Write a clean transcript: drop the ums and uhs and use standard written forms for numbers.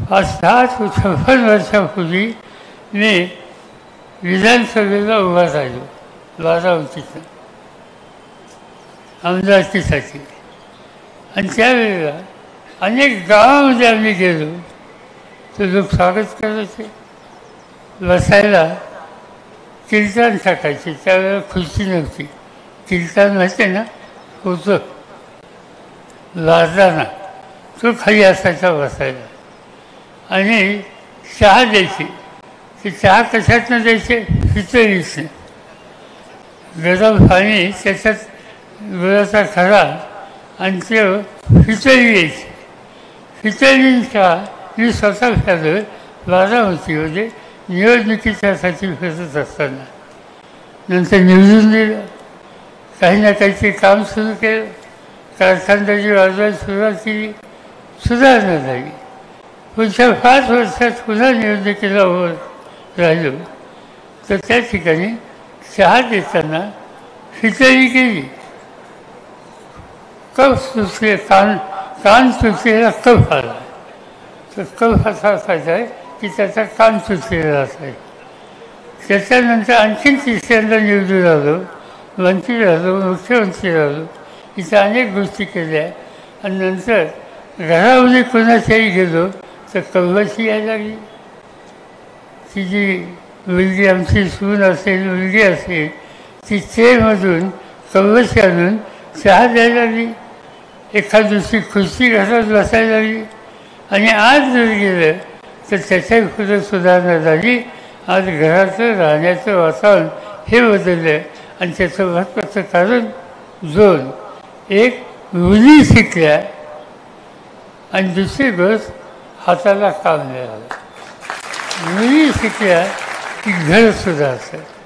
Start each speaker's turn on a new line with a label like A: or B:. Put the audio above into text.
A: 56 वर्षापूर्वी मी विधानसभेला उभा राहिलो 12 आमदारकीसाठी. आणि त्यावेळेला अनेक गावामध्ये आम्ही गेलो तर लोक स्वागत करायचे. बसायला कीर्तन टाकायचे. त्यावेळेला खुर्ची नव्हती. कीर्तन माहिती ना होतं लाजताना तो खाली असायचा बसायला. आणि चहा द्यायची. ते चहा कशातनं द्यायचे? पितळीचे. गरम पाणी त्याच्यात गुळाचा खडा आणि ते पितळी यायची. पितळींचा मी स्वतः झालो बारामतीमध्ये निवडणुकीच्यासाठी फिरत असताना. नंतर निवडून दिलं. काही ना काहीतरी काम सुरू केलं. कारखानदारी वाजवायला सुरुवात केली. सुधारणा झाली. पुढच्या 5 वर्षात पुन्हा निवडणुकीला उभं राहिलो तर त्या ठिकाणी चहा देताना खिचडी केली. कफ सुचले कान सुचलेला कफ आला. तर कफ असा असायचा आहे की त्याचा कान सुचलेला असायचा. त्याच्यानंतर आणखीन तिसऱ्यांदा निवडून आलो. मंत्री झालो. मुख्यमंत्री झालो. इथं अनेक गोष्टी केल्या. आणि नंतर घरामध्ये कोणाच्याही गेलो तर कव्वाशी यायला लागली. ती जी मुलगी आमची सून असेल मुलगी असेल ती चेमधून कव्वाशी आणून चहा द्यायला लागली. एखाद दुसरी खुर्ची घरात बसायला लागली. आणि आज जर गेलं तर त्याच्याही पुढे सुधारणा झाली. आज घराचं राहण्याचं वातावरण हे बदललं. आणि त्याचं महत्त्वाचं कारण 2 एक मुली शिकल्या आणि दुसरी गोष्ट हाताला काम मिळालं. मुली शिकल्या की घर सुधारतं.